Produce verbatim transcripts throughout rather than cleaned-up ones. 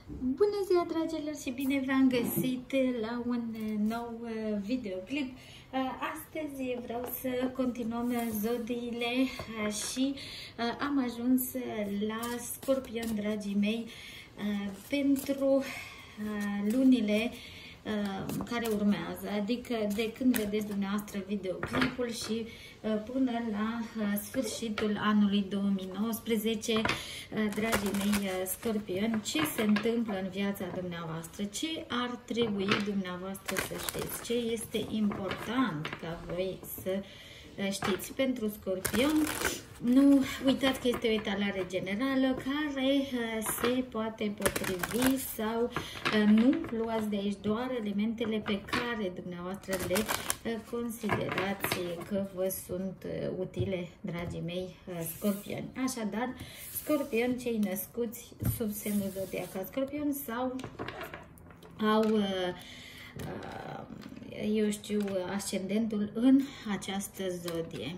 Bună ziua, dragilor, și bine v-am găsit la un nou videoclip. Astăzi vreau să continuăm zodiile și am ajuns la Scorpion, dragii mei, pentru lunile care urmează, adică de când vedeți dumneavoastră videoclipul și până la sfârșitul anului două mii nouăsprezece, dragii mei Scorpioni, ce se întâmplă în viața dumneavoastră, ce ar trebui dumneavoastră să știți, ce este important ca voi să știți. Pentru Scorpion, nu uitați că este o etalare generală care se poate potrivi sau nu luați de aici doar elementele pe care dumneavoastră le considerați că vă sunt utile, dragii mei Scorpioni. Așadar, Scorpioni, cei născuți sub semnul zodiacal Scorpion sau au eu știu, ascendentul în această zodie.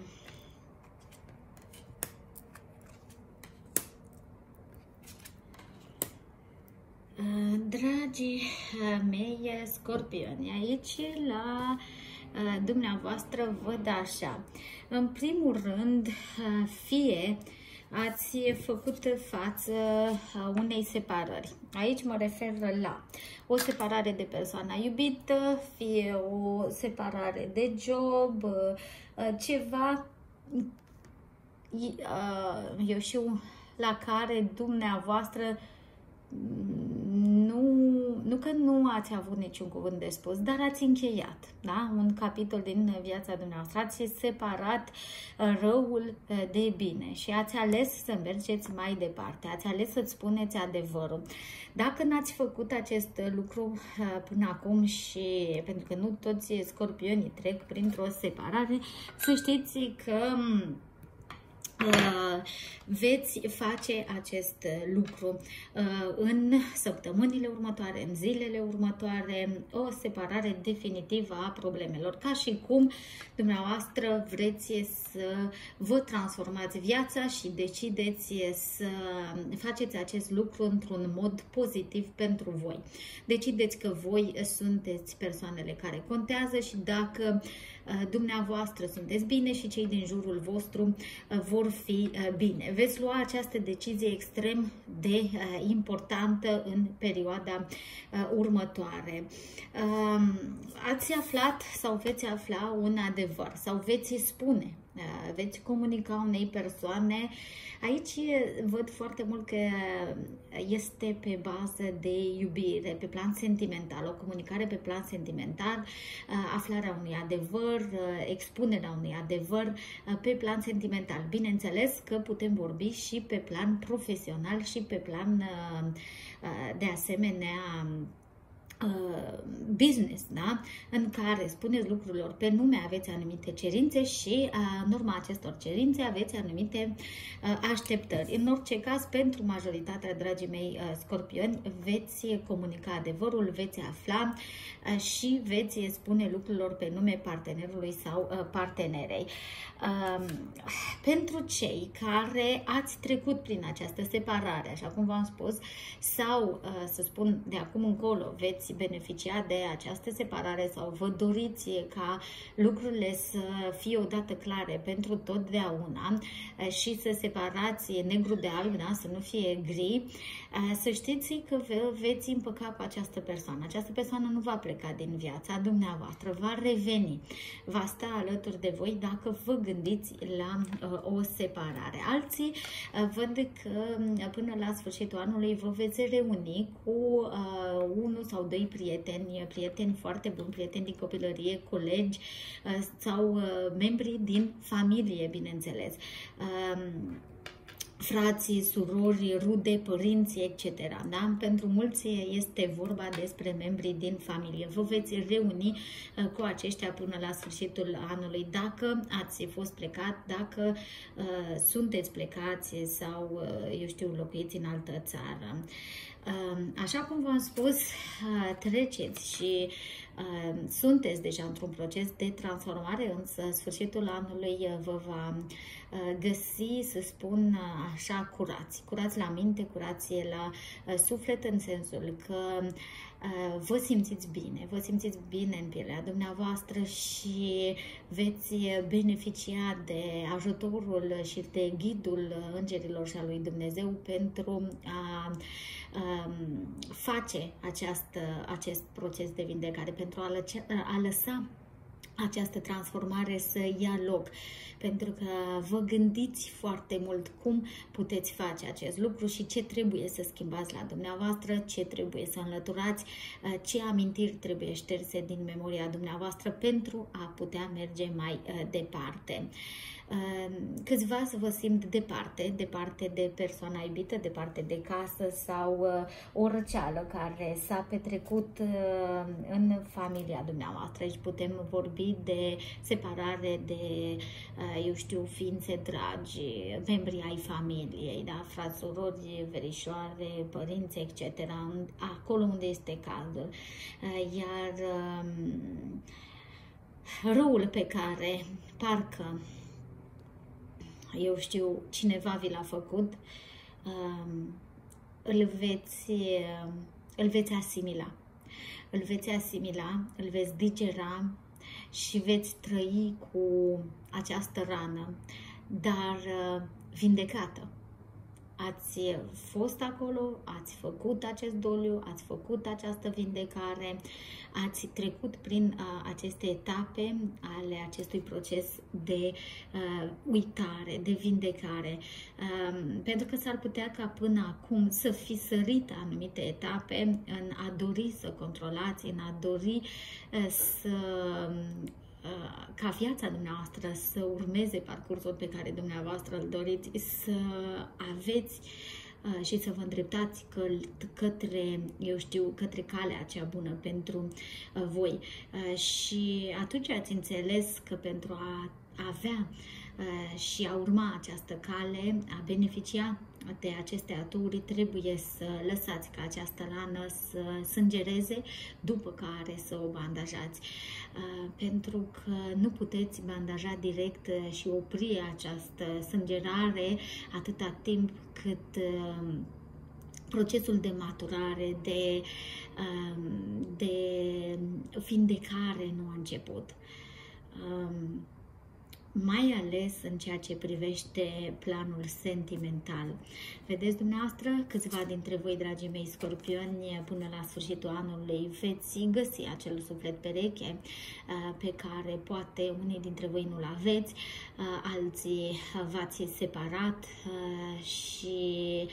Dragii mei Scorpioni, aici la dumneavoastră văd așa. În primul rând, fie ați făcut față unei separări. Aici mă refer la o separare de persoana iubită, fie o separare de job, ceva, eu știu, la care dumneavoastră nu, nu că nu ați avut niciun cuvânt de spus, dar ați încheiat, da? Un capitol din viața dumneavoastră, ați separat răul de bine și ați ales să mergeți mai departe, ați ales să-ți spuneți adevărul. Dacă n-ați făcut acest lucru până acum și pentru că nu toți scorpionii trec printr-o separare, să știți că Uh, veți face acest lucru uh, în săptămânile următoare, în zilele următoare, o separare definitivă a problemelor, ca și cum dumneavoastră vreți să vă transformați viața și decideți să faceți acest lucru într-un mod pozitiv pentru voi. Decideți că voi sunteți persoanele care contează și dacă dumneavoastră sunteți bine și cei din jurul vostru vor fi bine. Veți lua această decizie extrem de importantă în perioada următoare. Ați aflat sau veți afla un adevăr sau veți spune, veți comunica unei persoane. Aici văd foarte mult că este pe bază de iubire, pe plan sentimental, o comunicare pe plan sentimental, aflarea unui adevăr, expunerea unui adevăr pe plan sentimental. Bineînțeles că putem vorbi și pe plan profesional și pe plan de asemenea business, da? În care spuneți lucrurilor pe nume, aveți anumite cerințe și în urma acestor cerințe aveți anumite așteptări. În orice caz, pentru majoritatea, dragii mei scorpioni, veți comunica adevărul, veți afla și veți spune lucrurilor pe nume partenerului sau partenerei. Pentru cei care ați trecut prin această separare, așa cum v-am spus, sau să spun de acum încolo veți beneficia de această separare sau vă doriți ca lucrurile să fie odată clare pentru totdeauna și să separați negru de alb, da? Să nu fie gri, să știți că veți împăca cu această persoană. Această persoană nu va pleca din viața dumneavoastră, va reveni, va sta alături de voi dacă vă gândiți la o separare. Alții văd că până la sfârșitul anului vă veți reuni cu unul sau doi prieteni, prieteni foarte buni, prieteni din copilărie, colegi sau membri din familie, bineînțeles. Frații, surori, rude, părinți, et cetera. Da? Pentru mulți este vorba despre membrii din familie. Vă veți reuni cu aceștia până la sfârșitul anului. Dacă ați fost plecat, dacă uh, sunteți plecați sau, uh, eu știu, locuiți în altă țară. Uh, așa cum v-am spus, treceți și sunteți deja într-un proces de transformare, însă sfârșitul anului vă va găsi, să spun așa, curați. Curați la minte, curați la suflet, în sensul că vă simțiți bine, vă simțiți bine în pielea dumneavoastră și veți beneficia de ajutorul și de ghidul îngerilor și a lui Dumnezeu pentru a face această, acest proces de vindecare, pentru a, lăsa, a lăsa această transformare să ia loc, pentru că vă gândiți foarte mult cum puteți face acest lucru și ce trebuie să schimbați la dumneavoastră, ce trebuie să înlăturați, ce amintiri trebuie șterse din memoria dumneavoastră pentru a putea merge mai departe. Câțiva să vă simt departe, departe de persoana iubită, departe de casă sau o răceală care s-a petrecut în familia dumneavoastră. Aici putem vorbi de separare de, eu știu, ființe dragi, membri ai familiei, da? Frați, surori, verișoare, părinți, et cetera. Acolo unde este cazul. Iar răul pe care parcă, eu știu, cineva vi l-a făcut, îl veți, îl veți asimila. Îl veți asimila, îl veți digera și veți trăi cu această rană, dar vindecată. Ați fost acolo, ați făcut acest doliu, ați făcut această vindecare, ați trecut prin uh, aceste etape ale acestui proces de uh, uitare, de vindecare. Uh, pentru că s-ar putea ca până acum să fi sărit anumite etape în a dori să controlați, în a dori uh, să... ca viața dumneavoastră să urmeze parcursul pe care dumneavoastră îl doriți, să aveți și să vă îndreptați către, eu știu, către calea cea bună pentru voi. Și atunci ați înțeles că pentru a avea și a urma această cale, a beneficia de aceste aturi, trebuie să lăsați ca această rană să sângereze, după care să o bandajați. Pentru că nu puteți bandaja direct și opri această sângerare atâta timp cât procesul de maturare, de, de vindecare nu a început. Mai ales în ceea ce privește planul sentimental. Vedeți dumneavoastră, câțiva dintre voi, dragii mei scorpioni, până la sfârșitul anului veți găsi acel suflet pereche pe care poate unii dintre voi nu-l aveți, alții v-ați separat și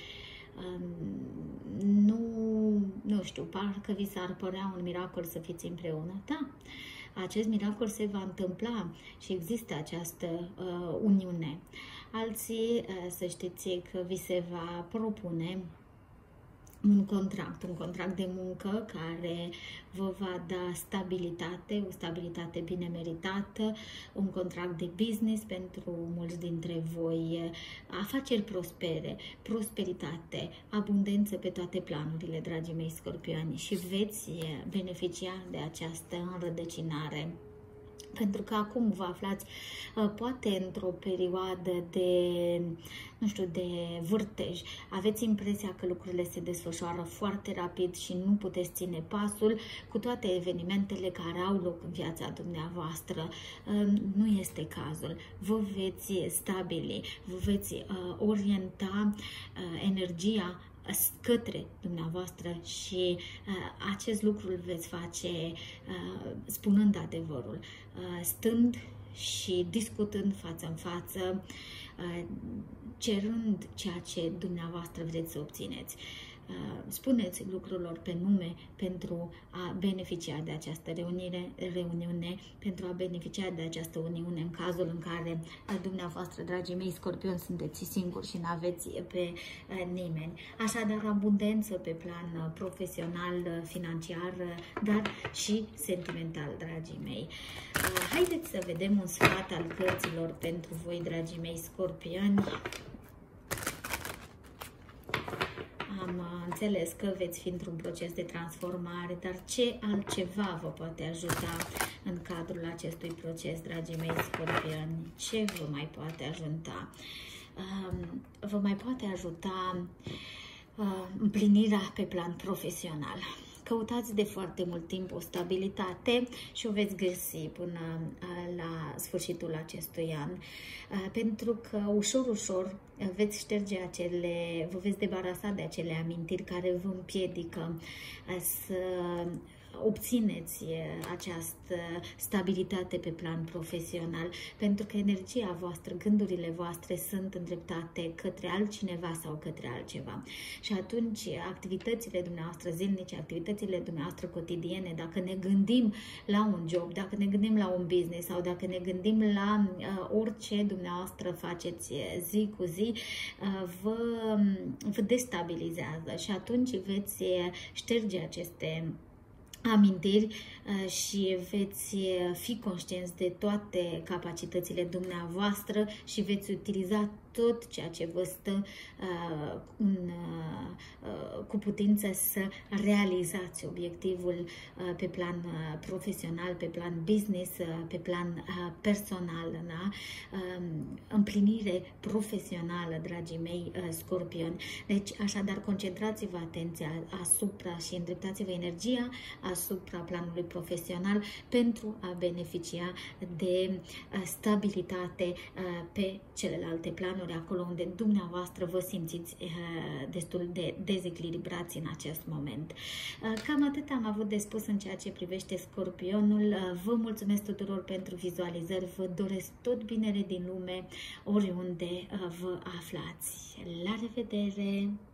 nu, nu știu, parcă vi s-ar părea un miracol să fiți împreună. Da, acest miracol se va întâmpla și există această uh, uniune. Alții, uh, să știți că vi se va propune un contract, un contract de muncă care vă va da stabilitate, o stabilitate bine meritată, un contract de business pentru mulți dintre voi, afaceri prospere, prosperitate, abundență pe toate planurile, dragii mei scorpioni, și veți beneficia de această înrădăcinare. Pentru că acum vă aflați poate într-o perioadă de, nu știu, de vârtej. Aveți impresia că lucrurile se desfășoară foarte rapid și nu puteți ține pasul cu toate evenimentele care au loc în viața dumneavoastră. Nu este cazul. Vă veți stabili, vă veți orienta energia către dumneavoastră și uh, acest lucru îl veți face uh, spunând adevărul, uh, stând și discutând față în față, uh, cerând ceea ce dumneavoastră vreți să obțineți. Uh, spuneți lucrurilor pe nume pentru a beneficia de această reunire, reuniune, pentru a beneficia de această uniune în cazul în care uh, dumneavoastră, dragii mei scorpioni, sunteți singuri și nu aveți pe uh, nimeni. Așadar, abundență pe plan uh, profesional, uh, financiar, uh, dar și sentimental, dragii mei. Uh, haideți să vedem un sfat al cărților pentru voi, dragii mei scorpioni. am înțeles că veți fi într-un proces de transformare, dar ce altceva vă poate ajuta în cadrul acestui proces, dragii mei scorpioni? Ce vă mai poate ajuta? Vă mai poate ajuta împlinirea pe plan profesional. Căutați de foarte mult timp o stabilitate și o veți găsi până la sfârșitul acestui an. Pentru că ușor, ușor veți șterge acele, vă veți debarasa de acele amintiri care vă împiedică să obțineți această stabilitate pe plan profesional, pentru că energia voastră, gândurile voastre sunt îndreptate către altcineva sau către altceva. Și atunci activitățile dumneavoastră zilnice, activitățile dumneavoastră cotidiene, dacă ne gândim la un job, dacă ne gândim la un business sau dacă ne gândim la uh, orice dumneavoastră faceți zi cu zi, uh, vă, vă destabilizează și atunci veți șterge aceste amintiri și veți fi conștienți de toate capacitățile dumneavoastră și veți utiliza tot ceea ce vă stă uh, în, uh, cu putință să realizați obiectivul uh, pe plan uh, profesional, pe plan business, uh, pe plan uh, personal, da? uh, împlinire profesională, dragii mei uh, scorpioni. Deci, așadar, concentrați-vă atenția asupra și îndreptați-vă energia asupra planului profesional pentru a beneficia de uh, stabilitate uh, pe celelalte planuri, acolo unde dumneavoastră vă simțiți uh, destul de dezechilibrați în acest moment. Uh, cam atât am avut de spus în ceea ce privește scorpionul. Uh, vă mulțumesc tuturor pentru vizualizări, vă doresc tot binele din lume, oriunde uh, vă aflați. La revedere!